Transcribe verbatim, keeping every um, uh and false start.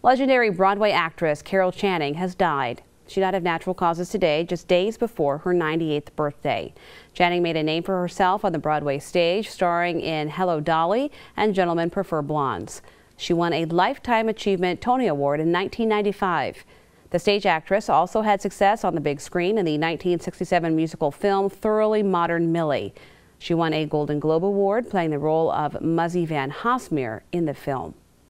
Legendary Broadway actress Carol Channing has died. She died of natural causes today, just days before her ninety-eighth birthday. Channing made a name for herself on the Broadway stage, starring in Hello, Dolly and Gentlemen Prefer Blondes. She won a Lifetime Achievement Tony Award in nineteen ninety-five. The stage actress also had success on the big screen in the nineteen sixty-seven musical film Thoroughly Modern Millie. She won a Golden Globe Award playing the role of Muzzy Van Hosmere in the film.